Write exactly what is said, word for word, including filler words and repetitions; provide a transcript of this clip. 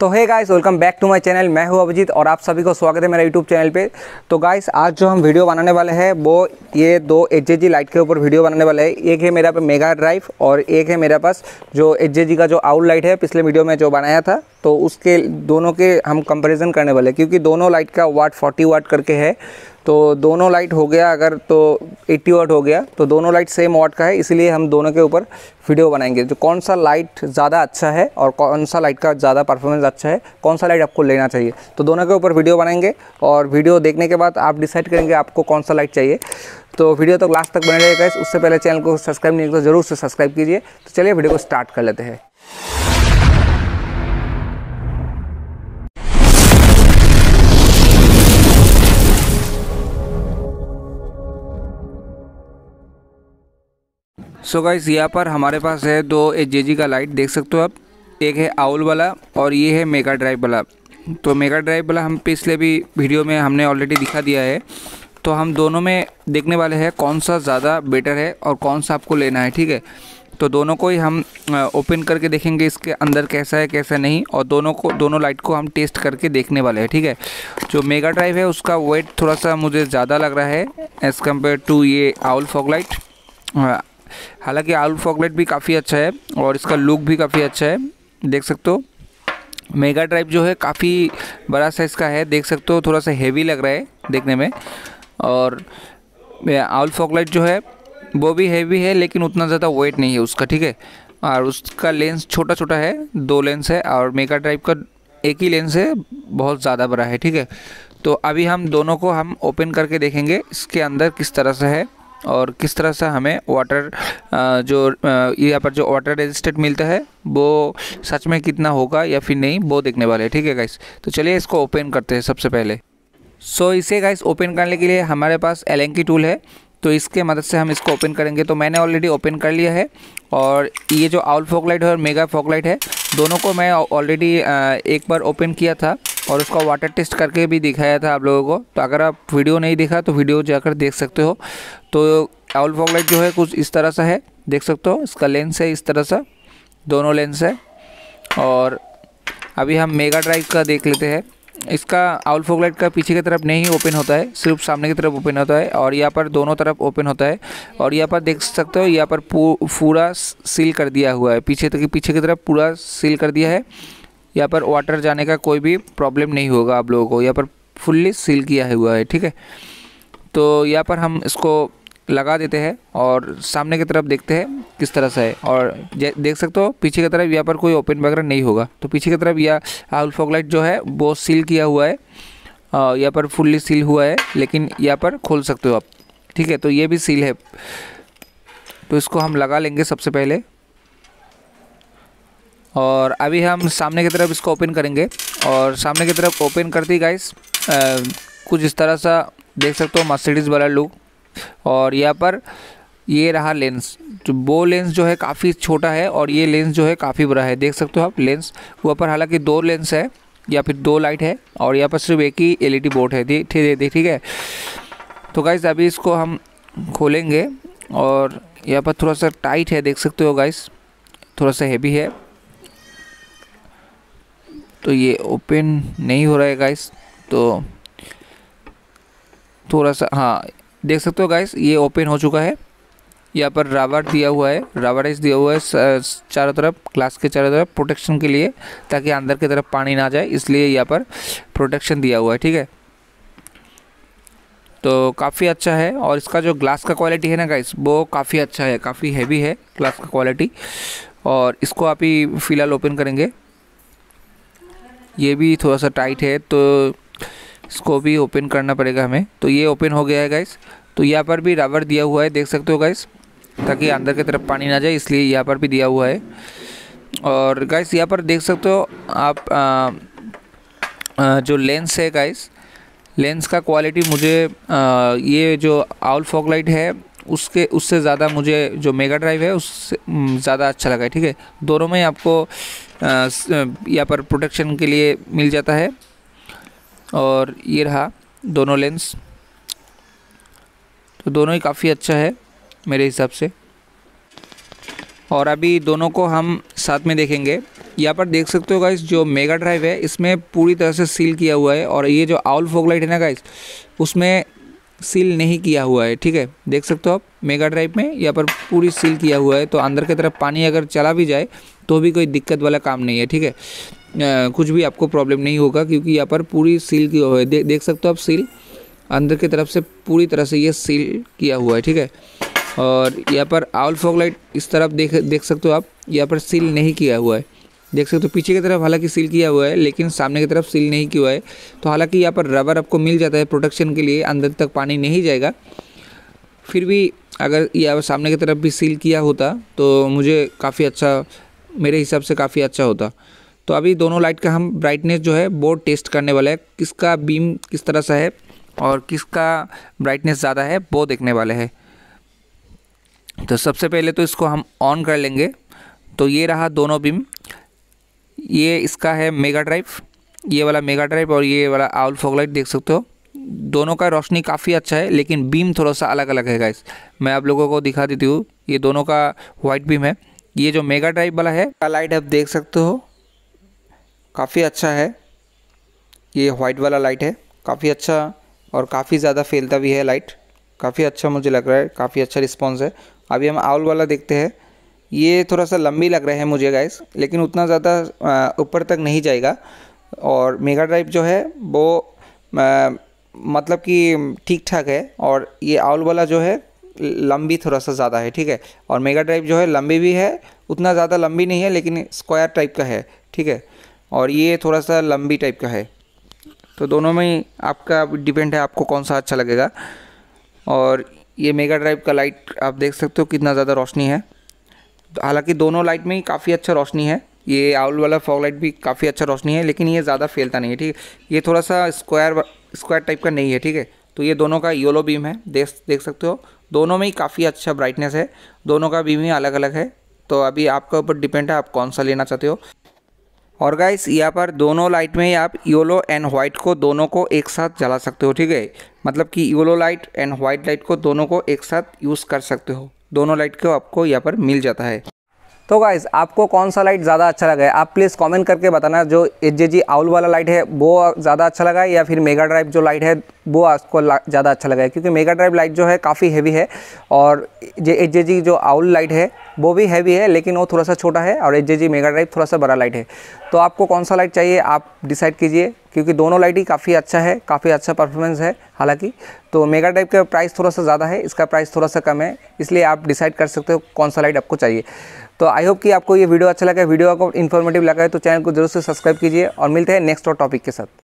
तो hey guys, welcome back to my channel. मैं हूं अभिजीत और आप सभी को स्वागत है मेरा यूट्यूब चैनल पे। तो गाइस, आज जो हम वीडियो बनाने वाले हैं वो ये दो एच जे जी लाइट के ऊपर वीडियो बनाने वाले हैं। एक है मेरा पे मेगा ड्राइव और एक है मेरे पास जो एच जे जी का जो आउल लाइट है, पिछले वीडियो में जो बनाया था। तो उसके दोनों के हम कंपैरिजन करने वाले हैं, क्योंकि दोनों लाइट का वाट चालीस वाट करके है। तो दोनों लाइट हो गया अगर तो अस्सी वाट हो गया, तो दोनों लाइट सेम वाट का है, इसलिए हम दोनों के ऊपर वीडियो बनाएंगे। जो कौन सा लाइट ज़्यादा अच्छा है और कौन सा लाइट का ज़्यादा परफॉर्मेंस अच्छा है, कौन सा लाइट आपको लेना चाहिए, तो दोनों के ऊपर वीडियो बनाएंगे। और वीडियो देखने के बाद आप डिसाइड करेंगे आपको कौन सा लाइट चाहिए। तो वीडियो तो लास्ट तक बने रहेगा। उससे पहले चैनल को सब्सक्राइब नहीं किया तो ज़रूर से सब्सक्राइब कीजिए। तो चलिए वीडियो को स्टार्ट कर लेते हैं। सो गाइस, यहाँ पर हमारे पास है दो एच जे जी का लाइट, देख सकते हो आप। एक है आउल वाला और ये है मेगा ड्राइव वाला। तो मेगा ड्राइव वाला हम पिछले भी वीडियो में हमने ऑलरेडी दिखा दिया है। तो हम दोनों में देखने वाले हैं कौन सा ज़्यादा बेटर है और कौन सा आपको लेना है, ठीक है। तो दोनों को ही हम ओपन करके देखेंगे इसके अंदर कैसा है कैसा नहीं, और दोनों को दोनों लाइट को हम टेस्ट करके देखने वाले हैं, ठीक है। जो मेगा ड्राइव है उसका वेट थोड़ा सा मुझे ज़्यादा लग रहा है एज़ कम्पेयर टू ये आउल फॉग लाइट। हालांकि आउल फॉग लाइट भी काफ़ी अच्छा है और इसका लुक भी काफ़ी अच्छा है, देख सकते हो। मेगा ड्राइव जो है काफ़ी बड़ा साइज़ का है, देख सकते हो, थोड़ा सा हेवी लग रहा है देखने में। और आउल फॉग लाइट जो है वो भी हेवी है, लेकिन उतना ज़्यादा वेट नहीं है उसका, ठीक है। और उसका लेंस छोटा छोटा है, दो लेंस है, और मेगा ड्राइव का एक ही लेंस है, बहुत ज़्यादा बड़ा है, ठीक है। तो अभी हम दोनों को हम ओपन करके देखेंगे इसके अंदर किस तरह से है और किस तरह से हमें वाटर जो यहाँ पर जो वाटर रेजिस्टेंट मिलता है वो सच में कितना होगा या फिर नहीं, वो देखने वाले हैं, ठीक है गाइस। तो चलिए इसको ओपन करते हैं सबसे पहले। सो so, इसे गाइस ओपन करने के लिए हमारे पास एलन की टूल है, तो इसके मदद से हम इसको ओपन करेंगे। तो मैंने ऑलरेडी ओपन कर लिया है। और ये जो आउल फॉग लाइट है और मेगा फॉग लाइट है, दोनों को मैं ऑलरेडी एक बार ओपन किया था और उसका वाटर टेस्ट करके भी दिखाया था आप लोगों को। तो अगर आप वीडियो नहीं देखा तो वीडियो जाकर देख सकते हो। तो आउल फॉग लाइट जो है कुछ इस तरह सा है, देख सकते हो। इसका लेंस है इस तरह सा, दोनों लेंस है। और अभी हम मेगा ड्राइव का देख लेते हैं। इसका आउल फॉग लाइट का पीछे की तरफ नहीं ओपन होता है, सिर्फ सामने की तरफ ओपन होता है, और यहाँ पर दोनों तरफ ओपन होता है। और यहाँ पर देख सकते हो, यहाँ पर पूरा सील कर दिया हुआ है, पीछे तक पीछे की तरफ पूरा सील कर दिया है। यहाँ पर वाटर जाने का कोई भी प्रॉब्लम नहीं होगा आप लोगों को, यहाँ पर फुल्ली सील किया हुआ है, ठीक है। तो यहाँ पर हम इसको लगा देते हैं और सामने की तरफ देखते हैं किस तरह से है। और देख सकते हो पीछे की तरफ यहाँ पर कोई ओपन वगैरह नहीं होगा। तो पीछे की तरफ यह आउल फॉग लाइट जो है वो सील किया हुआ है, यहाँ पर फुल्ली सील हुआ है, लेकिन यहाँ पर खोल सकते हो आप, ठीक है। तो ये भी सील है। तो इसको हम लगा लेंगे सबसे पहले, और अभी हम सामने की तरफ इसको ओपन करेंगे। और सामने की तरफ ओपन करते ही गाइस कुछ इस तरह सा देख सकते हो, मर्सिडीज़ वाला लुक। और यहाँ पर ये रहा लेंस, जो वो लेंस जो है काफ़ी छोटा है और ये लेंस जो है काफ़ी बड़ा है, देख सकते हो आप लेंस। वहाँ पर हालांकि दो लेंस है या फिर दो लाइट है, और यहाँ पर सिर्फ एक ही एल ई डी बोर्ड है, ठीक है। तो गाइस अभी इसको हम खोलेंगे, और यहाँ पर थोड़ा सा टाइट है, देख सकते हो गाइस, थोड़ा सा हैवी है। तो ये ओपन नहीं हो रहा है गाइस, तो थोड़ा सा, हाँ देख सकते हो गाइस, ये ओपन हो चुका है। यहाँ पर रबर दिया हुआ है, रबराइज दिया हुआ है चारों तरफ, ग्लास के चारों तरफ प्रोटेक्शन के लिए, ताकि अंदर की तरफ पानी ना जाए, इसलिए यहाँ पर प्रोटेक्शन दिया हुआ है, ठीक है। तो काफ़ी अच्छा है। और इसका जो ग्लास का क्वालिटी है ना गाइस, वो काफ़ी अच्छा है, काफ़ी हैवी है ग्लास का क्वालिटी। और इसको आप ही फ़िलहाल ओपन करेंगे। ये भी थोड़ा सा टाइट है, तो इसको भी ओपन करना पड़ेगा हमें। तो ये ओपन हो गया है गाइस। तो यहाँ पर भी रबर दिया हुआ है, देख सकते हो गाइस, ताकि अंदर की तरफ पानी ना जाए, इसलिए यहाँ पर भी दिया हुआ है। और गाइस यहाँ पर देख सकते हो आप आ, आ, जो लेंस है गाइस, लेंस का क्वालिटी मुझे आ, ये जो आउल फॉग लाइट है उसके उससे ज़्यादा मुझे जो मेगा ड्राइव है उससे ज़्यादा अच्छा लगा है, ठीक है। दोनों में आपको यहाँ पर प्रोटेक्शन के लिए मिल जाता है। और ये रहा दोनों लेंस, तो दोनों ही काफ़ी अच्छा है मेरे हिसाब से। और अभी दोनों को हम साथ में देखेंगे। यहाँ पर देख सकते हो गाइस, जो मेगा ड्राइव है इसमें पूरी तरह से सील किया हुआ है, और ये जो आउल फॉग लाइट है ना गाइस, उसमें सील नहीं किया हुआ है। ठीक है, देख सकते हो आप मेगा ड्राइव में यहाँ पर पूरी सील किया हुआ है, तो अंदर की तरफ पानी अगर चला भी जाए तो भी कोई दिक्कत वाला काम नहीं है। ठीक है, आ, कुछ भी आपको प्रॉब्लम नहीं होगा, क्योंकि यहाँ पर पूरी सील किया हुआ है। दे, देख सकते हो आप, सील अंदर की तरफ से पूरी तरह से ये सील किया हुआ है। ठीक है, और यहाँ पर आउल फॉग लाइट इस तरफ देख देख सकते हो आप, यहाँ पर सील नहीं किया हुआ है। देख सकते हो पीछे की तरफ हालांकि सील किया हुआ है, लेकिन सामने की तरफ सील नहीं किया हुआ है। तो हालांकि यहाँ पर रबर आपको मिल जाता है प्रोटेक्शन के लिए, अंदर तक पानी नहीं जाएगा। फिर भी अगर यहाँ सामने की तरफ भी सील किया होता तो मुझे काफ़ी अच्छा, मेरे हिसाब से काफ़ी अच्छा होता। तो अभी दोनों लाइट का हम ब्राइटनेस जो है वो टेस्ट करने वाले हैं, किसका बीम किस तरह सा है और किसका ब्राइटनेस ज़्यादा है वो देखने वाले हैं। तो सबसे पहले तो इसको हम ऑन कर लेंगे। तो ये रहा दोनों बीम, ये इसका है मेगा ड्राइव, ये वाला मेगा ड्राइव और ये वाला आउल फॉग लाइट। देख सकते हो दोनों का रोशनी काफ़ी अच्छा है, लेकिन बीम थोड़ा सा अलग अलग है गाइस। मैं आप लोगों को दिखा देती हूँ, ये दोनों का वाइट बीम है। ये जो मेगा ड्राइव वाला है का लाइट आप देख सकते हो काफ़ी अच्छा है, ये वाइट वाला लाइट है काफ़ी अच्छा, और काफ़ी ज़्यादा फैलता भी है लाइट, काफ़ी अच्छा मुझे लग रहा है, काफ़ी अच्छा रिस्पॉन्स है। अभी हम आउल वाला देखते हैं, ये थोड़ा सा लंबी लग रहा है मुझे गाइस, लेकिन उतना ज़्यादा ऊपर तक नहीं जाएगा। और मेगा ड्राइव जो है वो आ, मतलब कि ठीक ठाक है, और ये आउल वाला जो है लंबी थोड़ा सा ज़्यादा है। ठीक है, और मेगा ड्राइव जो है लंबी भी है, उतना ज़्यादा लंबी नहीं है, लेकिन स्क्वायर टाइप का है। ठीक है, और ये थोड़ा सा लंबी टाइप का है। तो दोनों में ही आपका डिपेंड है आपको कौन सा अच्छा लगेगा। और ये मेगा ड्राइव का लाइट आप देख सकते हो कितना ज़्यादा रोशनी है। हालांकि दोनों लाइट में ही काफ़ी अच्छा रोशनी है, ये आउल वाला फॉग लाइट भी काफ़ी अच्छा रोशनी है, लेकिन ये ज़्यादा फैलता नहीं है। ठीक है, ये थोड़ा सा स्क्वायर स्क्वायर टाइप का नहीं है। ठीक है, तो ये दोनों का येलो बीम है, देख देख सकते हो दोनों में ही काफ़ी अच्छा ब्राइटनेस है, दोनों का बीम ही अलग अलग है। तो अभी आपका ऊपर डिपेंड है आप कौन सा लेना चाहते हो। और गाइस यहाँ पर दोनों लाइट में ही आप येलो एंड वाइट को दोनों को एक साथ जला सकते हो। ठीक है, मतलब कि yellow light and white light को दोनों को एक साथ यूज़ कर सकते हो, दोनों लाइट को आपको यहाँ पर मिल जाता है। तो गाइस आपको कौन सा लाइट ज़्यादा अच्छा लगा है, आप प्लीज़ कमेंट करके बताना। जो एच जे जी आउल वाला लाइट है वो ज़्यादा अच्छा लगा है, या फिर मेगा ड्राइव जो लाइट है वो आपको ज़्यादा अच्छा लगा है। क्योंकि मेगा ड्राइव लाइट जो है काफ़ी हैवी है, और जो एच जे जी जो आउल लाइट है वो भी हैवी है, लेकिन वो थोड़ा सा छोटा है, और H J G mega drive थोड़ा सा बड़ा लाइट है। तो आपको कौन सा लाइट चाहिए आप डिसाइड कीजिए, क्योंकि दोनों लाइट ही काफ़ी अच्छा है, काफ़ी अच्छा परफॉर्मेंस है हालांकि। तो मेगा ड्राइव का प्राइस थोड़ा सा ज़्यादा है, इसका प्राइस थोड़ा सा कम है, इसलिए आप डिसाइड कर सकते हो कौन सा लाइट आपको चाहिए। तो आई होप कि आपको ये वीडियो अच्छा लगा है, वीडियो आपको इन्फॉर्मेटिव लगा है तो चैनल को जरूर से सब्सक्राइब कीजिए, और मिलते हैं नेक्स्ट और टॉपिक के साथ।